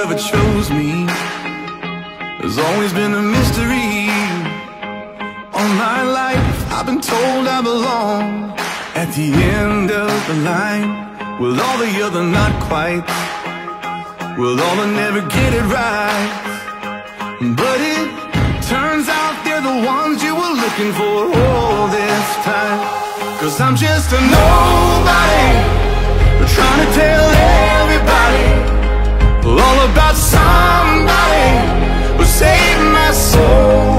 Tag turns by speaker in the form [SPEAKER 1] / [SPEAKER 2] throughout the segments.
[SPEAKER 1] whoever chose me has always been a mystery. All my life I've been told I belong at the end of the line, with all the other not quite, with all that never get it right. But it turns out they're the ones you were looking for all this time. 'Cause I'm just a nobody, trying to tell everybody all about somebody who saved my soul.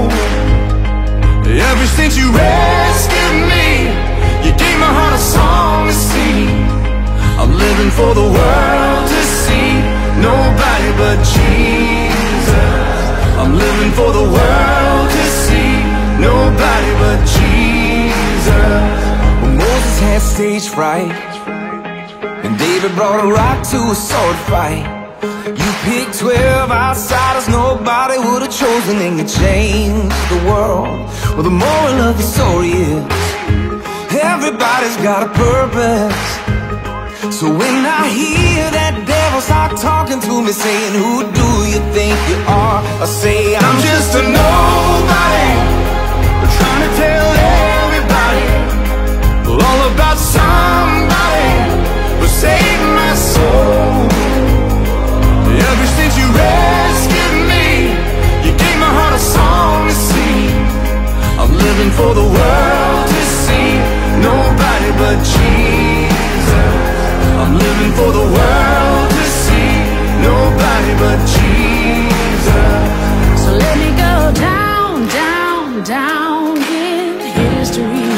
[SPEAKER 1] Ever since you rescued me, you gave my heart a song to sing. I'm living for the world to see, nobody but Jesus. I'm living for the world to see, nobody but Jesus.
[SPEAKER 2] When Moses had stage fright and David brought a rock to a sword fight, you picked 12 outsiders nobody would have chosen, and you changed the world. Well, the moral of the story is everybody's got a purpose. So when I hear that devil start talking to me saying, who do you think you are? I say, I'm just a nobody,
[SPEAKER 1] trying to tell everybody all about somebody who saved my soul. Ever since you rescued me, you gave my heart a song to sing. I'm living for the world to see, nobody but Jesus. I'm living for the world to see, nobody but Jesus.
[SPEAKER 3] So let me go down, down, down in history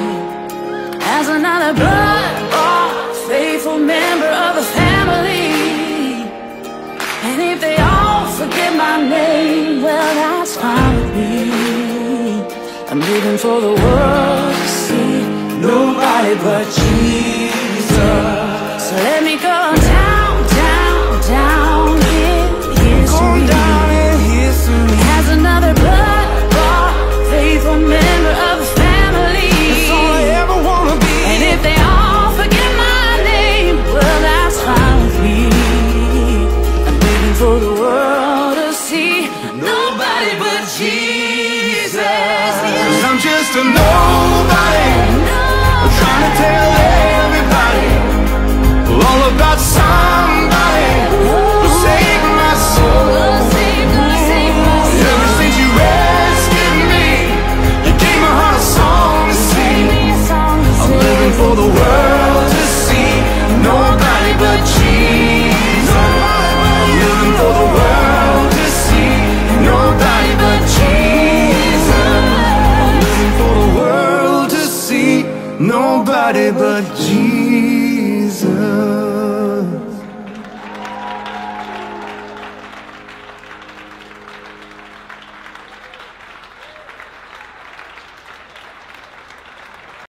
[SPEAKER 3] as another blood-bought, faithful member of the family. And if they all forget my name, well, that's fine with me. I'm living for the world to see, nobody but Jesus. So let me go down, down, down in history,
[SPEAKER 2] down in history
[SPEAKER 3] as another blood-bought, faithful member of the family.
[SPEAKER 2] That's all I ever wanna be.
[SPEAKER 3] And if they all forget my name, well, that's fine with me. I'm living for the world to see, nobody but Jesus.
[SPEAKER 1] 'Cause I'm just a nobody, trying to tell everybody all about somebody who saved my soul. Ever since you rescued me, you gave my heart a song to sing. I'm living for the world to see, nobody but Jesus. I'm living for the world to see, nobody but Jesus. I'm living for the world to see, nobody but